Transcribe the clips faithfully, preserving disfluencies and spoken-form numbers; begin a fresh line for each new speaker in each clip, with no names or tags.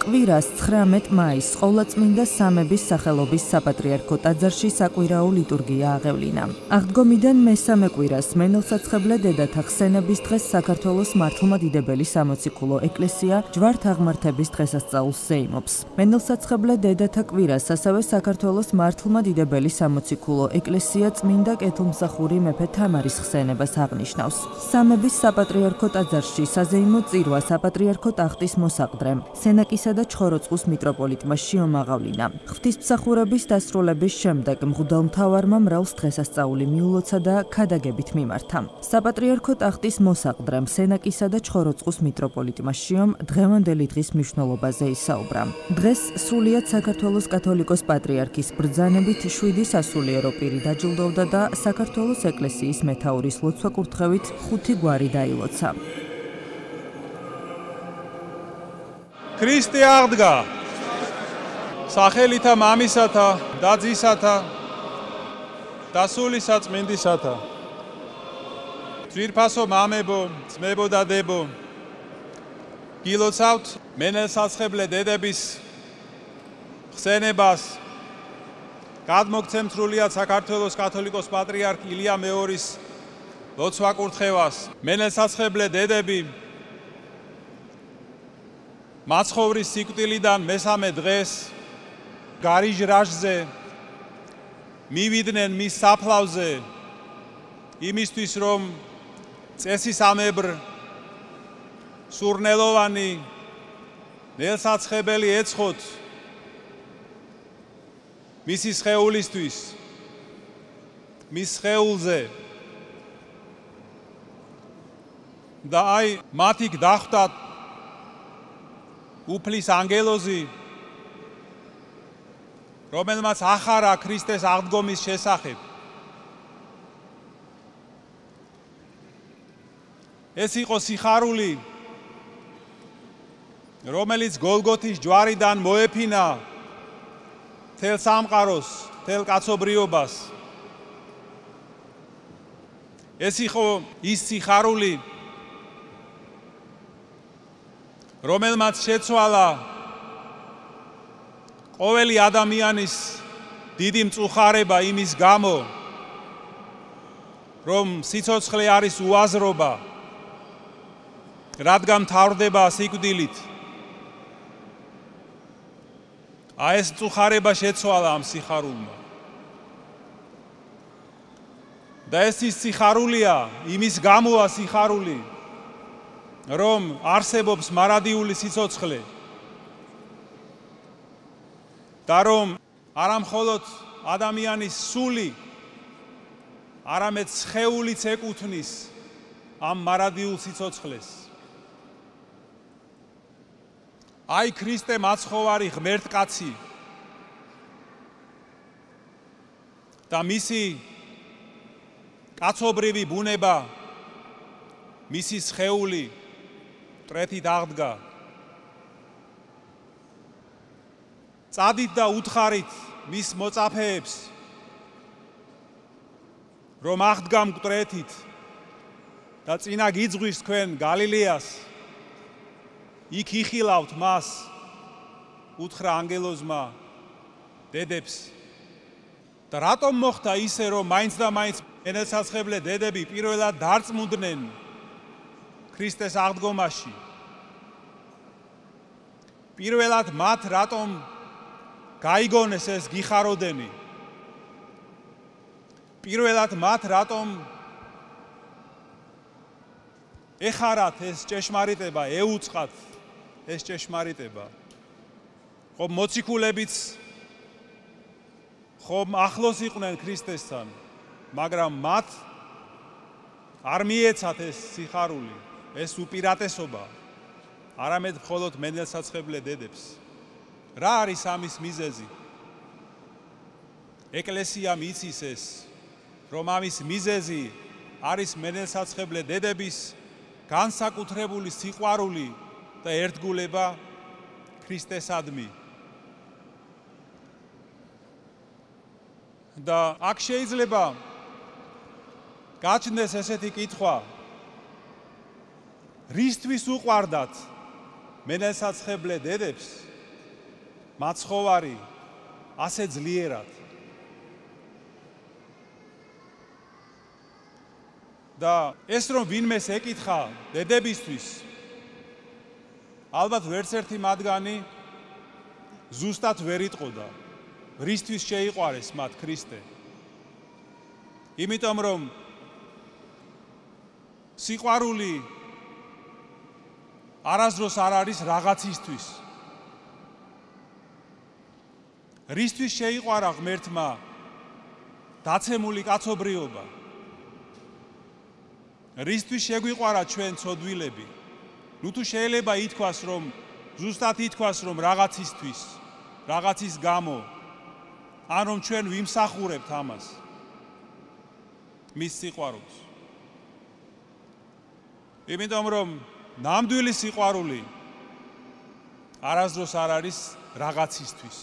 კვირას ცხრამეტ მაისს ყოვლადწმინდა სამების სახელობის საპატრიარქო ტაძარში საკვირაო ლიტურგია აღევლინა. აღდგომიდან მესამე კვირას მენელსაცხებლე დედათა ხსენების დღეს საქართველოს მართლმადიდებელი სამოციქულო ეკლესია ჯვართაღმართების დღესასწაულს ზეიმობს. მენელსაცხებლე დედათა კვირას ასევე საქართველოს მართლმადიდებელი სამოციქულო ეკლესია წმინდა კეთილმსახური მეფე თამარის ხსენებას აღნიშნავს. სამების საპატრიარქო ტაძარში საზეიმო წირვა საპატრიარქო ტახტის მოსაყდრემ სენაკისა და ჩხოროწყუს მიტროპოლიტმა შეომაღავლინა. ღვთისმსახურების დასრულების შემდეგ მღვდელმთავარმა მრევლს დღესასწაული მიულოცა და ქადაგებით მიმართა. საპატრიარქო ტახტის მოსაყდრემ სენაკისა და ჩხოროწყუს მიტროპოლიტმა შიომ დღევანდელი დღის მნიშვნელობაზე ისაუბრა. დღეს სრულიად საქართველოს კათოლიკოს პატრიარქის ბრძანებით შვიდი სასულიერო პირი დაჯილდოვდა და საქართველოს ეკლესიის მეთაურის ლოცვა-კურთხევით ხუთი გვარი დაილოცა.
ქრისტე აღდგა სახელითა მამისათა და ძისათა და სული საწმინდისათა. ძვირფასო მამებო, ძმებო და დებო, გილოცავთ მენელსაცხებლე დედების ხსენებას. გადმოგცემთ სრულიად საქართველოს კათოლიკოს პატრიარქ ილია მეორის ლოცვა-კურთხევას. მენელსაცხებლე დედები მაცხოვრის სიკვდილიდან მესამე დღეს გარიჟ რაშზე მივიდნენ მის საფლავზე იმისთვის, რომ წესისამებრ სურნელოვანი ნელსაცხებელი ეცხოთ მისი სხეულისთვის, მის სხეულზე და აი მათი გდახვდათ უფლის ანგელოზი, რომელმაც ახარა ქრისტეს აღდგომის შესახებ. ეს იყო სიხარული, რომელიც გოლგოთის ჯვარიდან მოეფინა მთელ სამყაროს, მთელ კაცობრიობას. ეს იყო ის სიხარული, რომელმაც შეცვალა ყოველი ადამიანის დიდი მწუხარება იმის გამო, რომ სიცოცხლე არის უაზრობა, რადგან მთავრდება სიკვდილით. აი ეს მწუხარება შეცვალა ამ სიხარულმა. და ეს ის სიხარულია, იმის გამოა სიხარული, რომ არსებობს მარადიული სიცოცხლე და რომ არა მხოლოდ ადამიანის სული, არამედ სხეულიც ეკუთვნის ამ მარადიულ სიცოცხლეს. აი ქრისტე მაცხოვარი ღმერთკაცი და მისი კაცობრივი ბუნება, მისი სხეული მტრეთით აღდგა. წადით და უთხარით მის მოწაფეებს, რომ აღდგა მტრეთით და წინა გიძღვის თქვენ გალილეას, იქ იხილავთ მას, უთხრა ანგელოზმა დედებს. და რატომ მოხდა ისე, რომ მაინც და მაინც მენელსაცხებლე დედები პირველად დარწმუნდნენ ქრისტეს აღდგომაში? პირველად მათ რატომ გაიგონეს ეს გიხაროდენი? პირველად მათ რატომ ეხარათ ეს ჭეშმარიტება, ეუწყათ ეს ჭეშმარიტება? ხომ მოციქულებიც ხომ ახლოს იყვნენ ქრისტესთან, მაგრამ მათ არ მიეცათ ეს სიხარული, ეს უპირატესობა, არამედ მხოლოდ მენელსაცხებლე დედებს. რა არის ამის მიზეზი? ეკლესიამ იცის ეს, რომ ამის მიზეზი არის მენელსაცხებლე დედების განსაკუთრებული სიყვარული და ერთგულება ქრისტესადმი. და აქ შეიძლება გაჩნდეს ესეთი კითხვა, რისთვის უყვარდათ მენელსაცხებლე დედებს მაცხოვარი ასე ძლიერად. და ეს რომ ვინმეს ეკითხა დედებისთვის, ალბათ ვერც ერთი მათგანი ზუსტად ვერ იტყოდა, რისთვის შეიყვარეს მათ ქრისტე. იმიტომ რომ სიყვარული არასდროს არ არის რაღაცისთვის. რისთვის შეიყვარა ღმერთმა დაცემული კაცობრიობა? რისთვის შეგვიყვარა ჩვენ ცოდვილები? ნუ თუ შეიძლება ითქვას, რომ ზუსტად ითქვას, რომ რაღაცისთვის, რაღაცის გამო, ან რომ ჩვენ ვიმსახურებთ ამას, მის სიყვარულს. იმიტომ რომ ნამდვილი სიყვარული არასდროს არ არის რაღაცისთვის.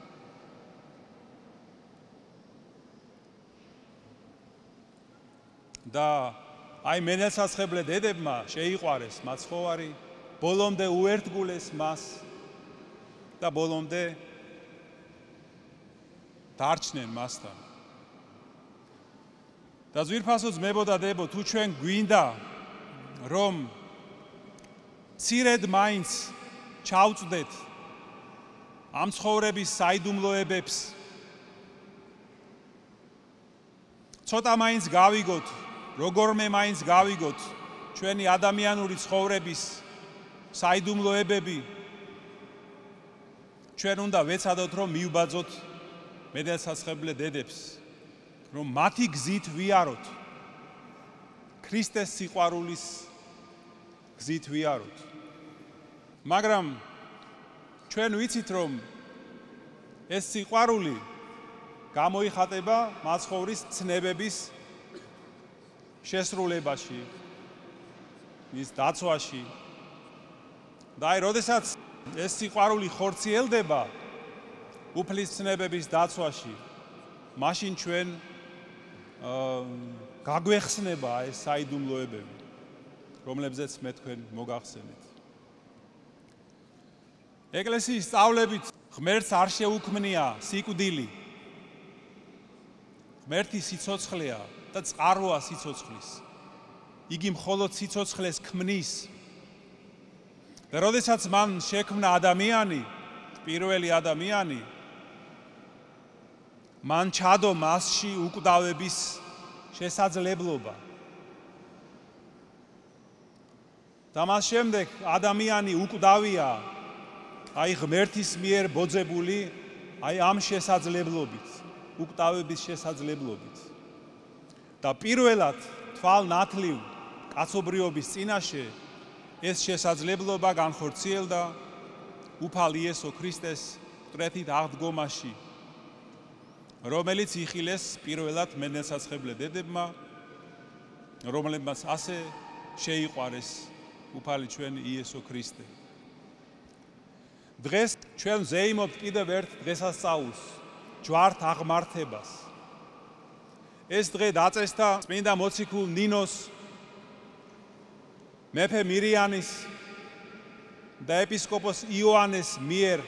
და აი მენელსაცხებლე დედებმა შეიყვარეს მაცხოვარი, ბოლომდე უერთგულეს მას და ბოლომდე დარჩნენ მასთან. და ძვირფასო ძმებო და დებო, თუ ჩვენ გვინდა რომ ცირედ მაინც ჩავწდეთ ამ ცხოვრების საიდუმლოებებს, ცოტა მაინც გავიგოთ, როგორმე მაინც გავიგოთ ჩვენი ადამიანური ცხოვრების საიდუმლოებები, ჩვენ უნდა ვეცადოთ, რომ მივბაძოთ მენელსაცხებლე დედებს, რომ მათი გზით ვიაროთ, ქრისტეს სიყვარულის გზით ვიაროთ. მაგრამ ჩვენ ვიცით, რომ ეს სიყვარული გამოიხატება მაცხოვრის ცნებების შესრულებაში, მის დაცვაში. და აი, როდესაც ეს სიყვარული ხორციელდება უფლის ცნებების დაცვაში, მაშინ ჩვენ გაგვეხსნება ეს საიდუმლოებები, რომლებზეც მე თქვენ მოგახსენეთ. ეკლესიის სწავლებით ღმერთს არ შეუქმნია სიკვდილი. ღმერთი სიცოცხლეა და წყაროა სიცოცხლის. იგი მხოლოდ სიცოცხლეს ქმნის. და როდესაც მან შექმნა ადამიანი, პირველი ადამიანი, მან ჩადო მასში უკვდავების შესაძლებლობა. და მას შემდეგ ადამიანი უკვდავია, აი ღმერთის მიერ ბოძებული, აი ამ შესაძლებლობით, უკვდავების შესაძლებლობით. და პირველად თვალნათლივ კაცობრიობის წინაშე ეს შესაძლებლობა განხორციელდა უფალ იესო ქრისტეს მკვდრეთით აღდგომაში, რომელიც იხილეს პირველად მენელსაცხებლე დედებმა, რომლებმაც ასე შეიყვარეს უფალი ჩვენი იესო ქრისტე. დღეს ჩვენ ვზეიმობთ კიდევ ერთ დღესასწაულს, ჯვართ აღმართებას. ეს დღე დაწესდა წმინდა მოციქულ ნინოს, მეფე მირიანის და ეპისკოპოს იოანეს მიერ,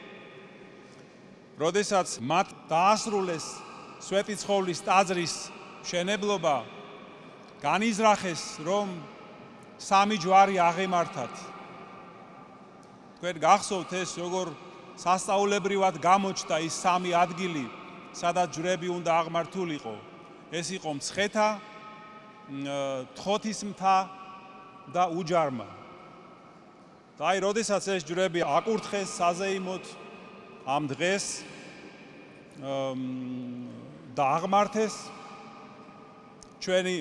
როდესაც მათ დაასრულეს სვეტიცხოვლის ტაძრის მშენებლობა, განიზრახეს, რომ სამი ჯვარი აღემართათ. თქვენ გახსოვთ ეს, როგორ სასწაულებრივად გამოჩნდა ის სამი ადგილი, სადაც ჯვრები უნდა აღმართულიყო. ეს იყო მცხეთა, თხოთის მთა და უჯარმა. და აი, როდესაც ეს ჯვრები აკურთხეს საზეიმოდ ამ დღეს და აღმართეს, ჩვენი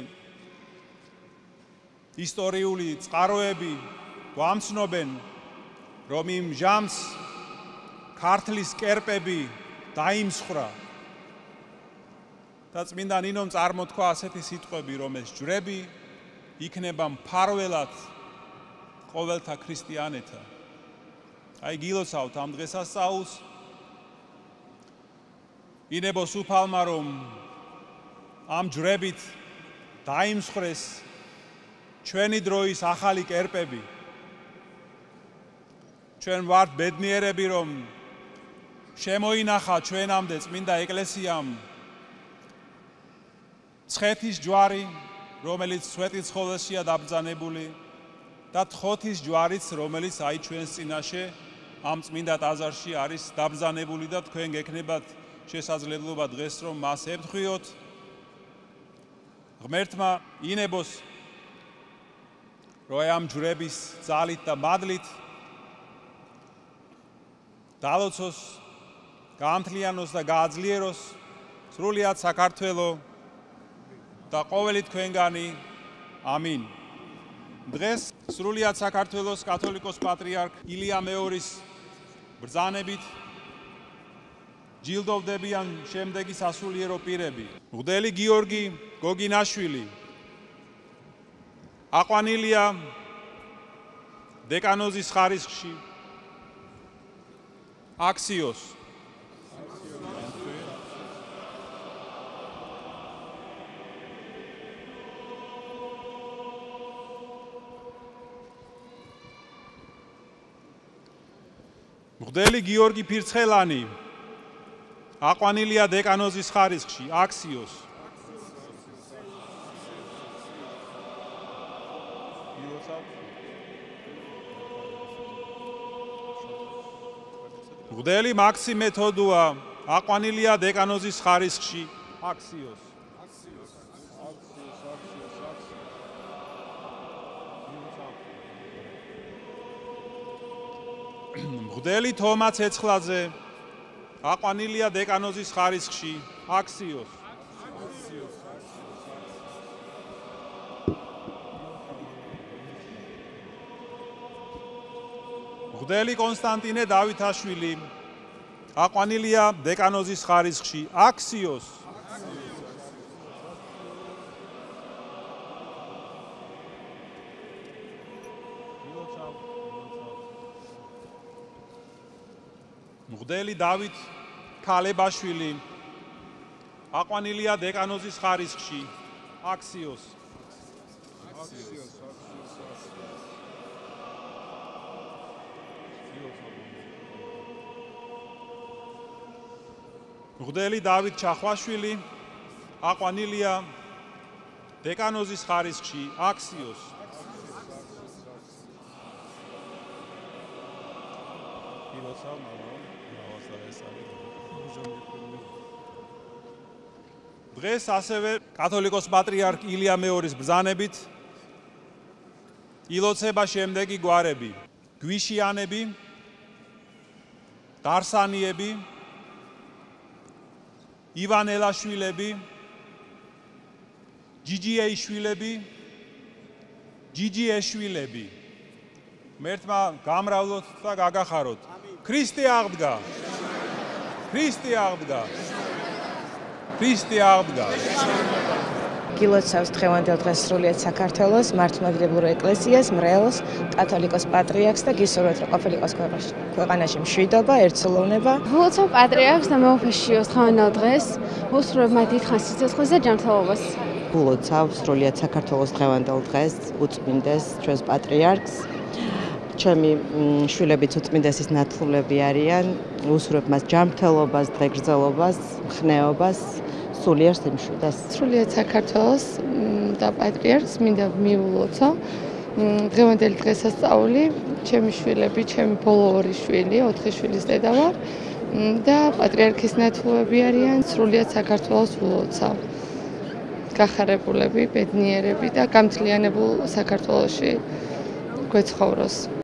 ისტორიული წყაროები გვამცნობენ, რომ იმ ჟამს ქართლის კერპები დაიმსხრა. და წმინდა ნინომ წარმოთქვა ასეთი სიტყვები, რომ ეს ჯვრები იქნება მფარველად ყოველთა ქრისტიანეთა. აი, გილოცავთ ამ დღესასწაულს, ინებოს უფალმა, რომ ამ ჯვრებით დაიმსხრეს ჩვენი დროის ახალი კერპები. ჩვენ ვართ ბედნიერები, რომ შემოინახა ჩვენამდე წმინდა ეკლესიამ ცხეთის ჯვარი, რომელიც სვეტიცხოველშია დაბრძანებული და თხოთის ჯვარიც, რომელიც აი ჩვენს წინაშე ამ წმინდა ტაძარში არის დაბრძანებული და თქვენ გექნებათ შესაძლებლობა დღეს რომ მას ებთხვიოთ. ღმერთმა ინებოს რომ ამ ჯვრების ძალით და მადლით დაალოცოს, გაამთლიანოს და გააძლიეროს სრულიად საქართველო და ყოველი თქვენგანი. ამინ. დღეს სრულიად საქართველოს კათოლიკოს პატრიარქ ილია მეორის ბრძანებით ჯილდოვდებიან შემდეგი სასულიერო პირები. მღვდელი გიორგი გოგინაშვილი აყვანილია დეკანოზის ხარისხში. აქსიოს მღვდელი გიორგი ფირცხელანი აყვანილია დეკანოზის ხარისხში. აქსიოს მღვდელი მაქსიმე თოდუა აყვანილია დეკანოზის ხარისხში. აქსიოს მღვდელი თომა ცეცხლაძე აყვანილია დეკანოზის ხარისხში. აქსიოს მღვდელი კონსტანტინე დავითაშვილი აყვანილია დეკანოზის ხარისხში. აქსიოს მღვდელი დავით ქალებაშვილი აყვანილია დეკანოზის ხარისხში. აქსიოს მღვდელი დავით ჩახვაშვილი აყვანილია დეკანოზის ხარისხში. აქსიოს დღეს ასევე კათოლიკოს პატრიარქ ილია მეორის ბრძანებით ილოცება შემდეგი გვარები: გვიშიანები, დარსანიები, ივანელაშვილები, ჯიჯიეიშვილები, ჯიჯიეშვილები. ღმერთმა გამრავლოთ და გაგახაროთ. ქრისტე აღდგა! ქრისტე აღდგა! ქრისტე აღდგა!
გილოცავს დღევანდელ დღეს სრულიად საქართველოს მართლმადიდებლურ ეკლესიას, მრევლს, კათოლიკოს პატრიარქს და გისურვებთ, რომ ყოფილიყოს ქვეყანაში მშვიდობა, ერთსულოვნება.
გილოცავ პატრიარქს და მეუფეშიოს დღევანდელ დღეს, უსურვებ მათ დიდხანს სიცოცხლეს და ჯანმრთელობას.
გილოცავ სრულიად საქართველოს დღევანდელ დღეს უწმინდეს ჩვენს პატრიარქს. ჩემი შვილებიც უწმინდესის ნათლულები არიან, უსურვებ მას ჯანმრთელობას, დღეგრძელობას, ხნეობას, სულიერ სიმშვიდეს.
სრულიად საქართველოს და პატრიარქს მინდა მიულოცო დღევანდელი დღესასწაული. ჩემი შვილები, ჩემი ბოლო ორი შვილი, ოთხი შვილის დედა ვარ და პატრიარქის ნათლულები არიან, სრულიად საქართველოს ულოცავ. გახარებულები, ბედნიერები და გამთლიანებულ საქართველოში გვეცხოვროს.